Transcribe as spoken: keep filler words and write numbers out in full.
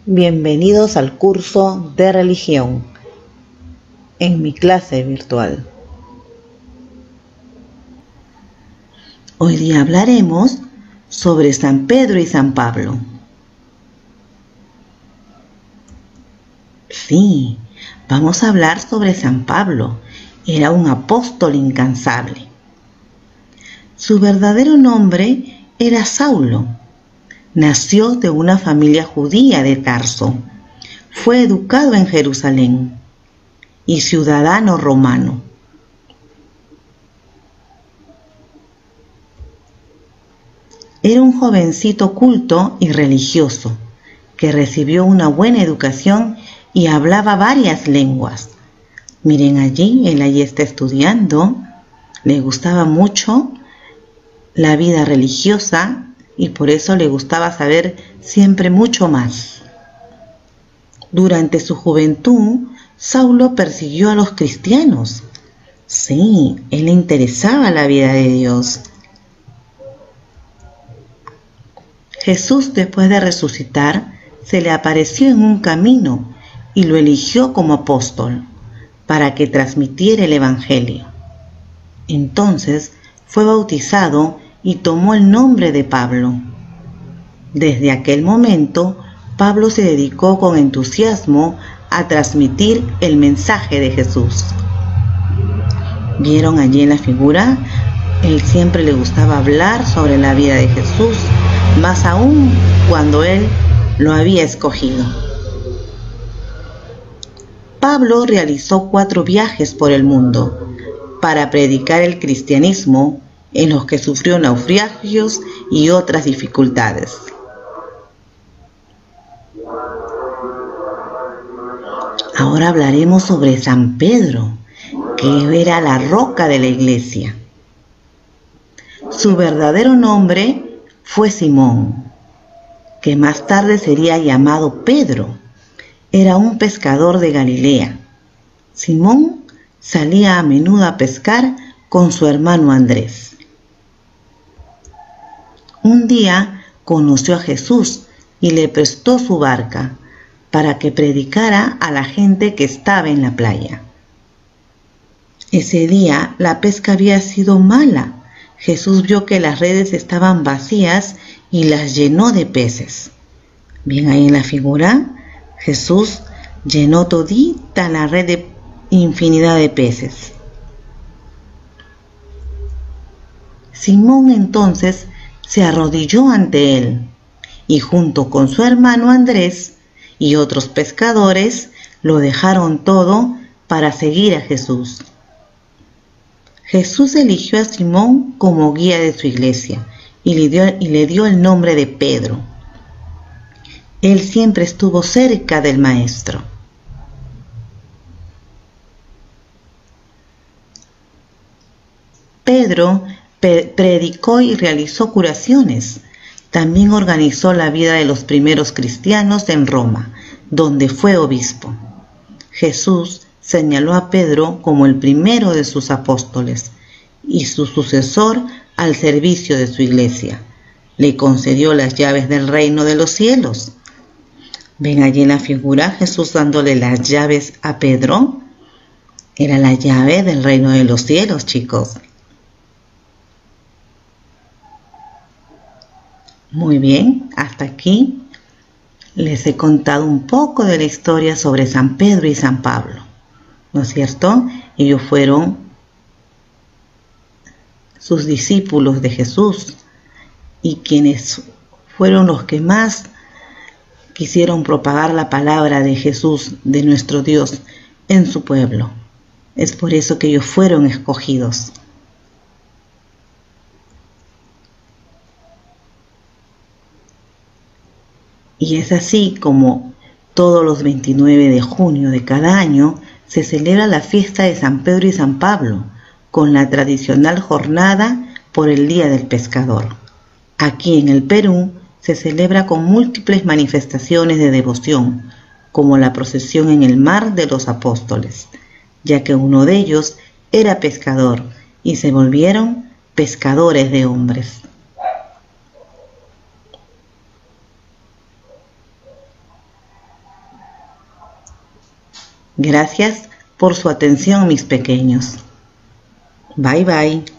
Bienvenidos al curso de religión en mi clase virtual. Hoy día hablaremos sobre San Pedro y San Pablo. Sí, vamos a hablar sobre San Pablo. Era un apóstol incansable. Su verdadero nombre era Saulo. Nació de una familia judía de Tarso. Fue educado en Jerusalén y ciudadano romano. Era un jovencito culto y religioso que recibió una buena educación y hablaba varias lenguas. Miren allí, él allí está estudiando. Le gustaba mucho la vida religiosa y por eso le gustaba saber siempre mucho más. Durante su juventud, Saulo persiguió a los cristianos. Sí, él le interesaba la vida de Dios. Jesús, después de resucitar, se le apareció en un camino y lo eligió como apóstol para que transmitiera el Evangelio. Entonces fue bautizado y tomó el nombre de Pablo. Desde aquel momento, Pablo se dedicó con entusiasmo a transmitir el mensaje de Jesús. ¿Vieron allí en la figura? Él siempre le gustaba hablar sobre la vida de Jesús, más aún cuando él lo había escogido. Pablo realizó cuatro viajes por el mundo para predicar el cristianismo, en los que sufrió naufragios y otras dificultades. Ahora hablaremos sobre San Pedro, que era la roca de la iglesia. Su verdadero nombre fue Simón, que más tarde sería llamado Pedro. Era un pescador de Galilea. Simón salía a menudo a pescar con su hermano Andrés. Un día conoció a Jesús y le prestó su barca para que predicara a la gente que estaba en la playa. Ese día la pesca había sido mala. Jesús vio que las redes estaban vacías y las llenó de peces. Bien, ahí en la figura, Jesús llenó todita la red de infinidad de peces. Simón entonces se arrodilló ante él y junto con su hermano Andrés y otros pescadores lo dejaron todo para seguir a Jesús. Jesús eligió a Simón como guía de su iglesia y le dio, y le dio el nombre de Pedro. Él siempre estuvo cerca del Maestro. Pedro predicó y realizó curaciones. También organizó la vida de los primeros cristianos en Roma, donde fue obispo. Jesús señaló a Pedro como el primero de sus apóstoles y su sucesor al servicio de su iglesia. Le concedió las llaves del reino de los cielos. ¿Ven allí en la figura Jesús dándole las llaves a Pedro? Era la llave del reino de los cielos, chicos. Muy bien, hasta aquí les he contado un poco de la historia sobre San Pedro y San Pablo, ¿no es cierto? Ellos fueron sus discípulos de Jesús y quienes fueron los que más quisieron propagar la palabra de Jesús, de nuestro Dios, en su pueblo. Es por eso que ellos fueron escogidos. Y es así como todos los veintinueve de junio de cada año se celebra la fiesta de San Pedro y San Pablo, con la tradicional jornada por el Día del Pescador. Aquí en el Perú se celebra con múltiples manifestaciones de devoción, como la procesión en el mar de los apóstoles, ya que uno de ellos era pescador y se volvieron pescadores de hombres. Gracias por su atención, mis pequeños. Bye bye.